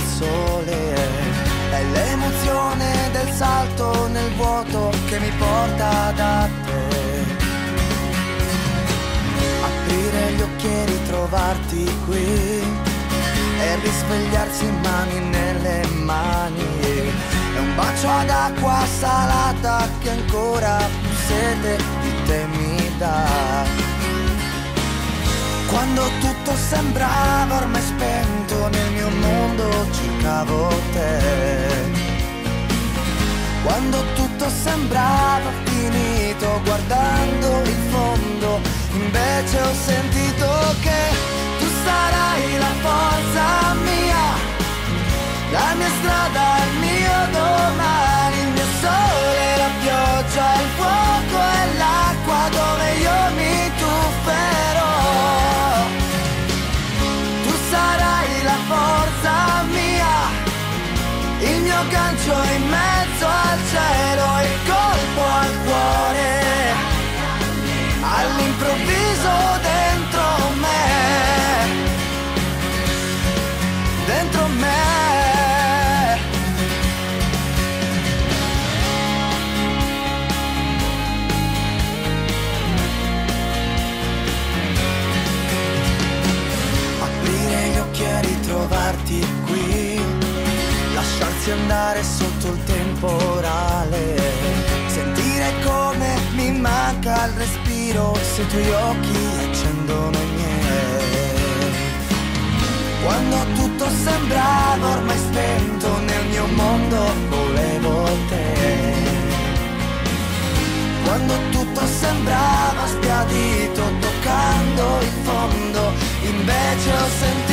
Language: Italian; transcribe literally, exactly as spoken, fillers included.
sole, è l'emozione del salto nel vuoto che mi porta da te. Aprire gli occhi e ritrovarti qui e risvegliarsi mani nelle mani. È un bacio ad acqua salata che ancora più sete di te mi dà. Quando tutto sembrava ormai spento, nel mio mondo cercavo te. Quando tutto sembrava finito, guardando il fondo, invece ho sentito che tu sarai la forza mia, la mia strada, il mio domani, il mio sole, la pioggia, il fuoco e l'acqua dove io mi tufferò. Tu sarai la forza mia, il mio gancio in mezzo al cielo, il colpo al cuore, all'improvviso dentro me, dentro me. Aprire gli occhi e ritrovarti qui, lasciarsi andare sotto il temporale, sentire come mi manca il respiro se i tuoi occhi accendono i miei. Quando tutto sembrava ormai spento, nel mio mondo volevo te. Quando tutto sembrava sbiadito, toccando il fondo, invece ho sentito